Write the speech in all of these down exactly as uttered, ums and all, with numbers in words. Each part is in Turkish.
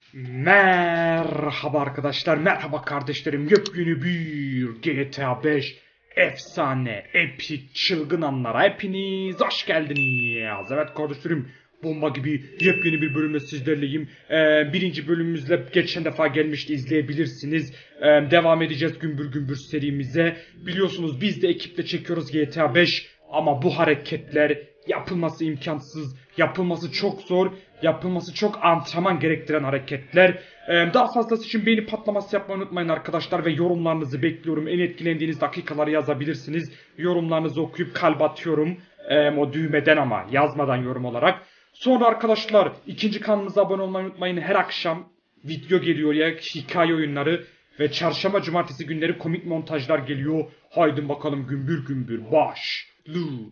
Merhaba arkadaşlar, merhaba kardeşlerim. Yepyeni bir G T A beş efsane, epik, çılgın anlara hepiniz hoş geldiniz. Evet kardeşlerim, bomba gibi yepyeni bir bölümle sizlerleyim. Ee, birinci bölümümüzle geçen defa gelmişti, izleyebilirsiniz. Ee, devam edeceğiz gümbür gümbür serimize. Biliyorsunuz biz de ekiple çekiyoruz G T A beş ama bu hareketler yapılması imkansız, yapılması çok zor, yapılması çok antrenman gerektiren hareketler. Ee, daha fazlası için beğeni patlaması yapmayı unutmayın arkadaşlar ve yorumlarınızı bekliyorum. En etkilendiğiniz dakikaları yazabilirsiniz. Yorumlarınızı okuyup kalp atıyorum. Ee, o düğmeden ama yazmadan yorum olarak. Sonra arkadaşlar ikinci kanalımıza abone olmayı unutmayın. Her akşam video geliyor ya, hikaye oyunları ve çarşamba cumartesi günleri komik montajlar geliyor. Haydi bakalım gümbür gümbür başlayalım.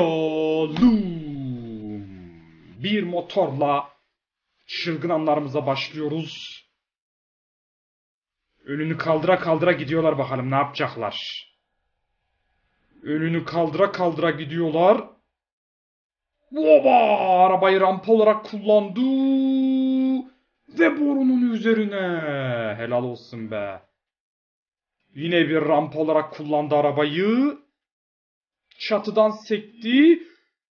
Bir motorla çılgın anlarımıza başlıyoruz. Önünü kaldıra kaldıra gidiyorlar, bakalım ne yapacaklar. Önünü kaldıra kaldıra gidiyorlar. Oba! Arabayı rampa olarak kullandı. Ve borunun üzerine. Helal olsun be. Yine bir rampa olarak kullandı arabayı. Çatıdan sekti.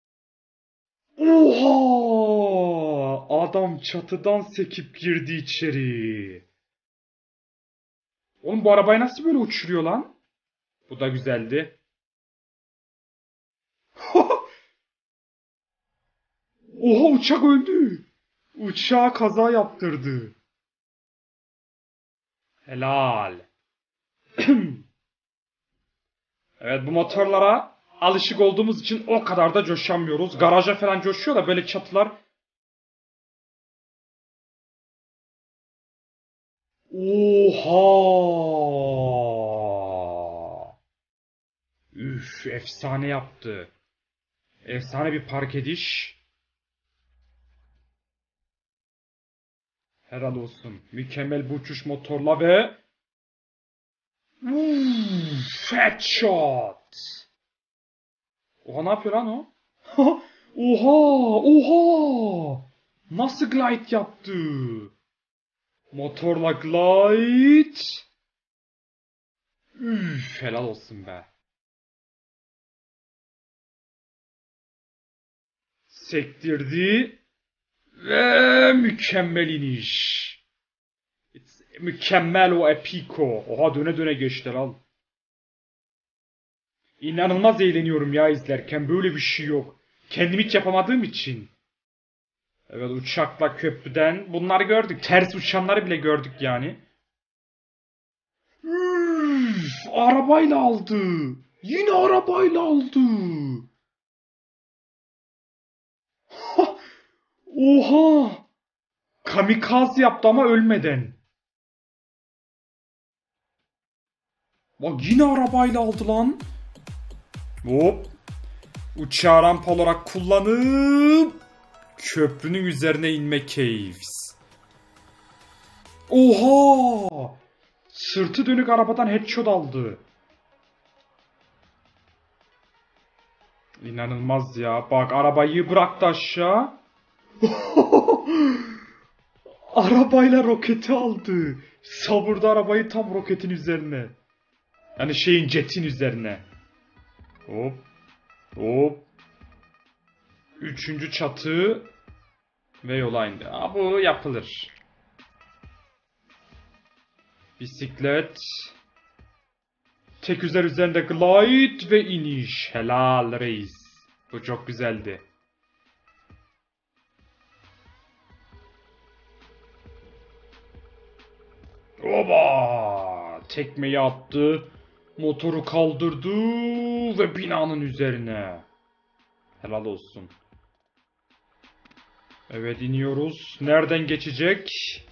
Oha! Adam çatıdan sekip girdi içeri. Oğlum bu arabayı nasıl böyle uçuruyor lan? Bu da güzeldi. Oha, uçak öldü. Uçağa kaza yaptırdı. Helal. Evet, bu motorlara alışık olduğumuz için o kadar da coşamıyoruz. Garaja falan coşuyor da böyle çatılar. Oha! Üf, efsane yaptı. Efsane bir park ediş. Helal olsun. Mükemmel bu uçuş motorla ve Uff, headshot. Oha, ne yapıyor lan o? Oha! Oha! Nasıl glide yaptı? Motorla glide. Üf, helal olsun be. Sektirdi ve mükemmel iniş. It's mükemmel o epiko. Oha, döne döne geçti lan. İnanılmaz eğleniyorum ya izlerken. Böyle bir şey yok. Kendim hiç yapamadığım için. Evet, uçakla köprüden bunları gördük. Ters uçanları bile gördük yani. Üf, arabayla aldı. Yine arabayla aldı. Oha. Kamikaze yaptı ama ölmeden. Bak, yine arabayla aldı lan. Hop. Uçağı rampa olarak kullanıp köprünün üzerine inme caves. Oha. Sırtı dönük arabadan headshot aldı. İnanılmaz ya. Bak, arabayı bıraktı aşağı. Arabayla roketi aldı. Savurdu arabayı tam roketin üzerine. Yani şeyin, jetin üzerine. Hop. Hop. Üçüncü çatı. Ve yola indi. Aa, bu yapılır. Bisiklet. Tek üzer üzerinde glide ve iniş. Helal reis. Bu çok güzeldi. Oba! Tekmeyi attı. Motoru kaldırdı ve binanın üzerine. Helal olsun. Evet, iniyoruz. Nereden geçecek?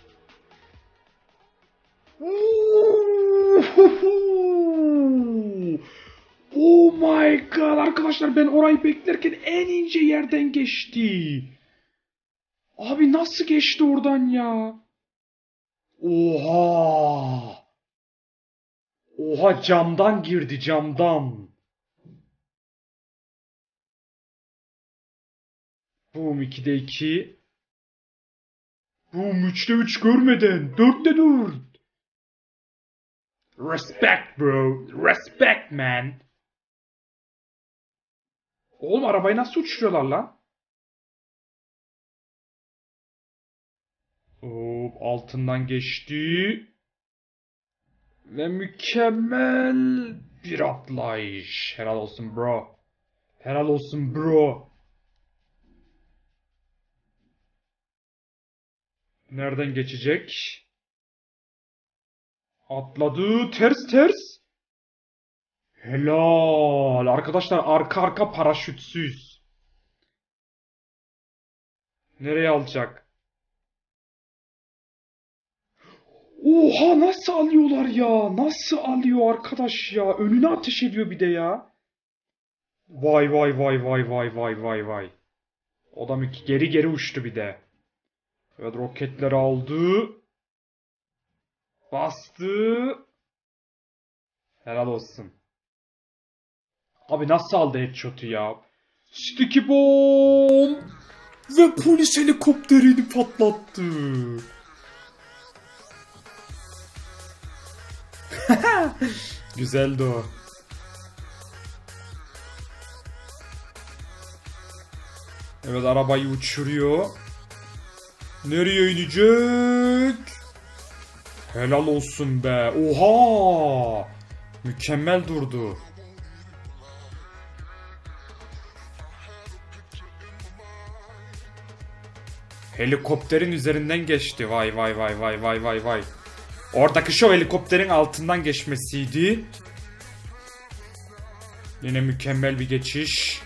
Oh my god arkadaşlar, ben orayı beklerken en ince yerden geçti. Abi nasıl geçti oradan ya? Oha! Oha, camdan girdi, camdan. Boom, ikide iki. Boom, üçte üç görmeden. Dörtte dört. Respect bro. Respect man. Oğlum arabayı nasıl uçuruyorlar lan? Hop, altından geçti. Ve mükemmel bir atlayış. Helal olsun bro. Helal olsun bro. Nereden geçecek? Atladı. Ters ters. Helal. Arkadaşlar arka arka paraşütsüz. Nereye alacak? Oha, nasıl alıyorlar ya? Nasıl alıyor arkadaş ya? Önüne ateş ediyor bir de ya. Vay vay vay vay vay vay vay vay. O da geri geri uçtu bir de. Evet, roketleri aldı. Bastı. Helal olsun. Abi nasıl aldı headshot'u ya? Sticky bomb. Ve polis helikopterini patlattı. Güzeldi o. Evet, arabayı uçuruyor. Nereye inecek? Helal olsun be. Oha! Mükemmel durdu. Helikopterin üzerinden geçti. Vay vay vay vay vay vay vay. Oradaki şu helikopterin altından geçmesiydi. Yine mükemmel bir geçiş.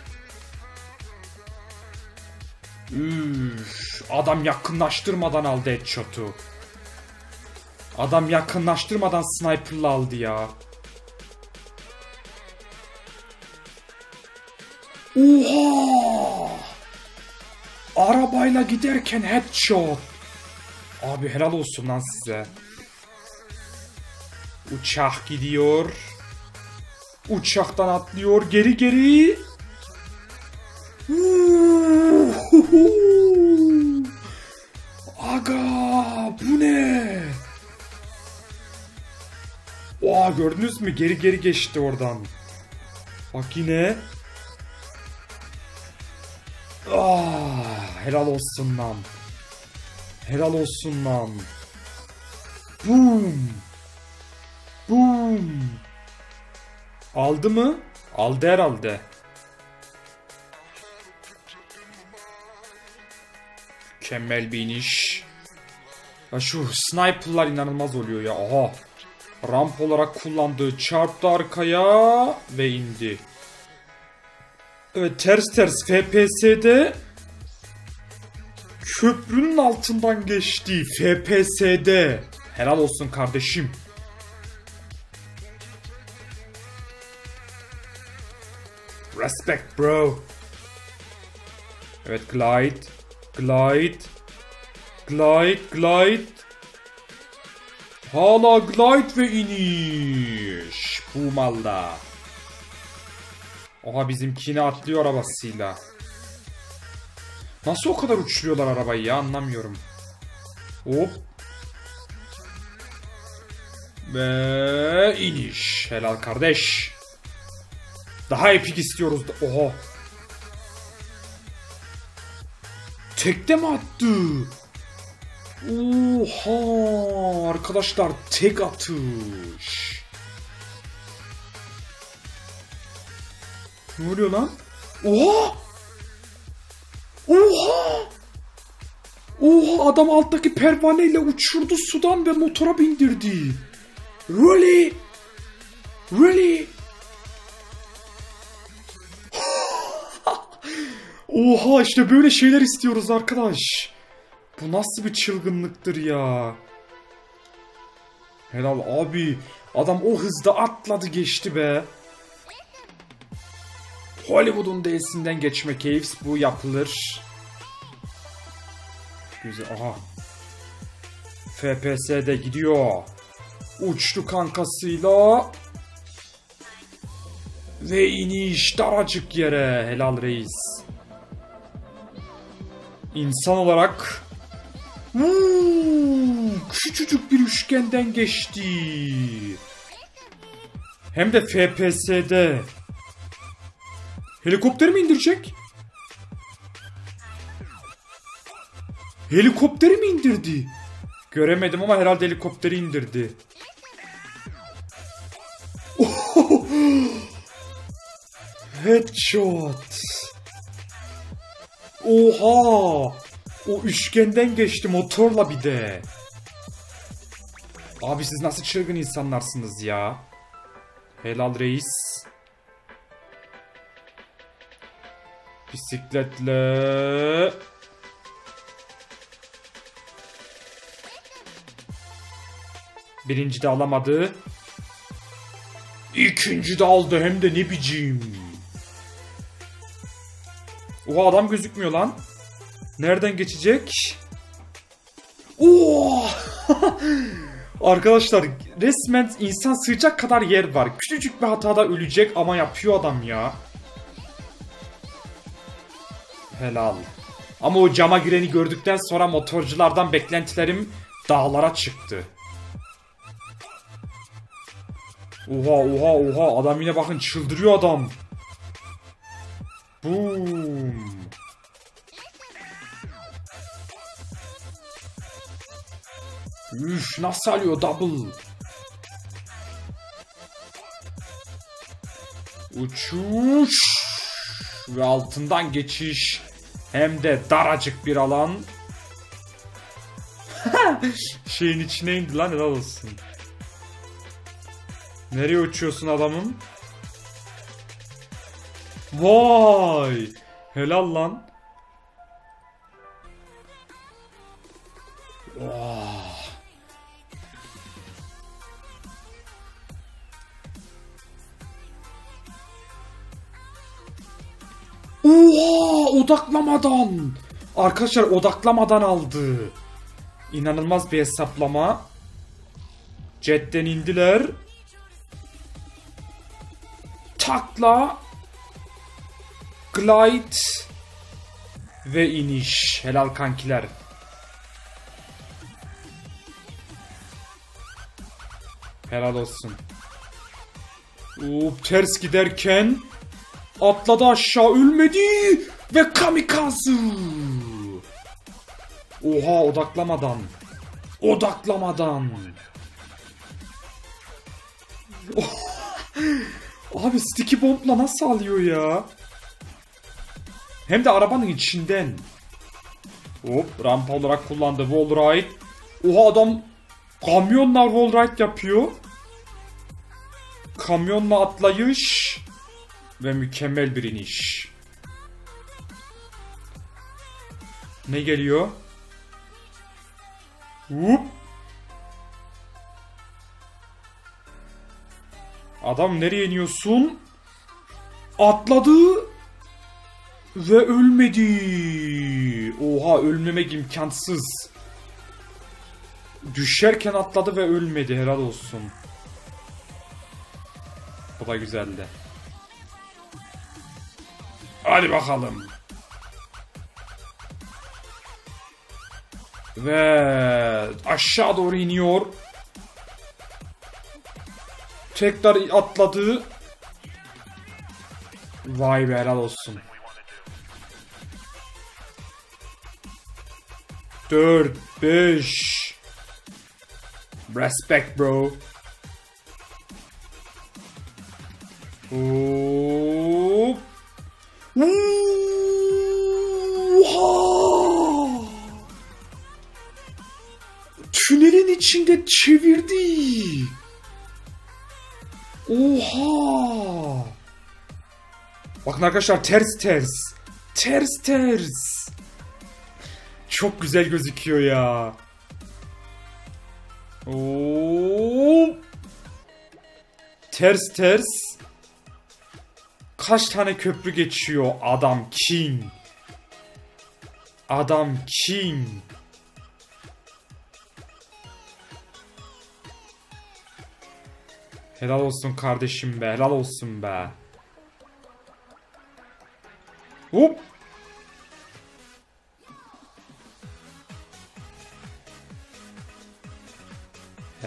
Üf, adam yakınlaştırmadan aldı headshot'u. Adam yakınlaştırmadan sniper'la aldı ya. Oha! Arabayla giderken headshot. Abi helal olsun lan size. Uçak gidiyor. Uçaktan atlıyor geri geri. Aga, bu ne? Oha, gördünüz mü? Geri geri geçti oradan. Bak yine. Ah, helal olsun lan. Helal olsun lan. Boom. Boom. Aldı mı? Aldı herhalde. Mükemmel bir iniş. Ya şu sniper'lar inanılmaz oluyor ya. Aha. Ramp olarak kullandığı çarptı arkaya ve indi. Evet, ters ters F P S'de köprünün altından geçti. F P S'de. Helal olsun kardeşim. Respect bro. Evet, glide. Glide. Glide. Glide. Hala glide ve iniş. Bu malda. Oha, bizimkini atlıyor arabasıyla. Nasıl o kadar uçuruyorlar arabayı ya, anlamıyorum. Hop. Ve iniş. Helal kardeş. Daha epik istiyoruz. Oha. Tekte mi attı? Oha. Arkadaşlar, tek atış. Ne oluyor lan? Oha. Oha. Oha, adam alttaki pervaneyle uçurdu sudan ve motora bindirdi. Really? Really? Oha, işte böyle şeyler istiyoruz arkadaş. Bu nasıl bir çılgınlıktır ya. Helal abi. Adam o hızda atladı geçti be. Hollywood'un D'sinden geçme keyif, bu yapılır. Güzel, aha. F P S'de gidiyor. Uçtu kankasıyla. Ve iniş daracık yere. Helal reis. İnsan olarak. Hmm. küçücük bir üçgenden geçti. Hem de F P S'de. Helikopteri mi indirecek? Helikopteri mi indirdi? Göremedim ama herhalde helikopteri indirdi. Headshot. Oha. O üçgenden geçti motorla bir de. Abi siz nasıl çılgın insanlarsınız ya. Helal reis. Bisikletle. Birinci de alamadı. İkinci de aldı hem de ne biçim. Oha adam gözükmüyor lan. Nereden geçecek? Oo! Arkadaşlar resmen insan sığacak kadar yer var. Küçücük bir hatada ölecek ama yapıyor adam ya. Helal. Ama o cama gireni gördükten sonra motorculardan beklentilerim dağlara çıktı. Oha oha oha adam yine bakın çıldırıyor adam. Boom. Üf nasıl alıyor double. Uçuş. Ve altından geçiş. Hem de daracık bir alan. Şeyin içine indi lan helal olsun. Nereye uçuyorsun adamım? Vay! Helal lan. Oh. Oha! Odaklamadan! Arkadaşlar odaklamadan aldı. İnanılmaz bir hesaplama. Jetten indiler. Takla. Glide. Ve iniş. Helal kankiler. Helal olsun. Hop, ters giderken atladı aşağı ölmedi ve kamikaze. Oha odaklamadan. Odaklamadan. Abi sticky bomb'la nasıl alıyor ya? Hem de arabanın içinden. Hop rampa olarak kullandı wallride. Oha adam kamyonla wallride yapıyor. Kamyonla atlayış. Ve mükemmel bir iniş. Ne geliyor? Hop. Adam nereye iniyorsun? Atladı. Ve ölmedi. Oha ölmemek imkansız. Düşerken atladı ve ölmedi. Helal olsun. Bu da güzeldi. Hadi bakalım. Ve aşağı doğru iniyor. Tekrar atladı. Vay be helal olsun. dört beş. Respect bro. Hop. Oha! Tünelin içinde çevirdi. Oha! Bakın arkadaşlar ters ters. Ters ters. Çok güzel gözüküyor ya. Oo. Ters ters. Kaç tane köprü geçiyor adam king. Adam king. Helal olsun kardeşim be. Helal olsun be. Hop.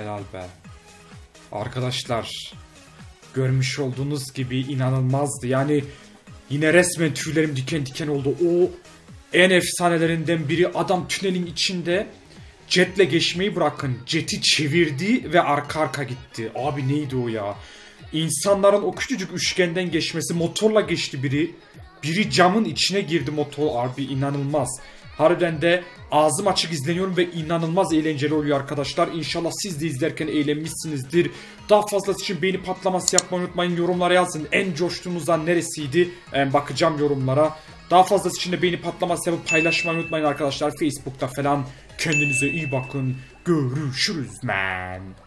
Helal be. Arkadaşlar, görmüş olduğunuz gibi inanılmazdı. Yani yine resmen tüylerim diken diken oldu. O en efsanelerinden biri, adam tünelin içinde jetle geçmeyi bırakın, jeti çevirdi ve arka arka gitti. Abi neydi o ya? İnsanların o küçücük üçgenden geçmesi, motorla geçti biri. Biri camın içine girdi motor, abi inanılmaz. Harbiden de ağzım açık izleniyorum ve inanılmaz eğlenceli oluyor arkadaşlar. İnşallah siz de izlerken eğlenmişsinizdir. Daha fazlası için beğeni patlaması yapmayı unutmayın. Yorumlara yazın. En coştuğunuz an neresiydi? Ee, bakacağım yorumlara. Daha fazlası için de beğeni patlaması yapıp paylaşmayı unutmayın arkadaşlar. Facebook'ta falan. Kendinize iyi bakın. Görüşürüz man.